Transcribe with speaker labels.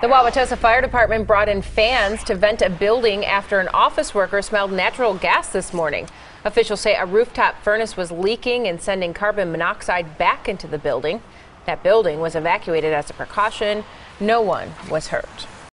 Speaker 1: The Wauwatosa Fire Department brought in fans to vent a building after an office worker smelled natural gas this morning. Officials say a rooftop furnace was leaking and sending carbon monoxide back into the building. That building was evacuated as a precaution. No one was hurt.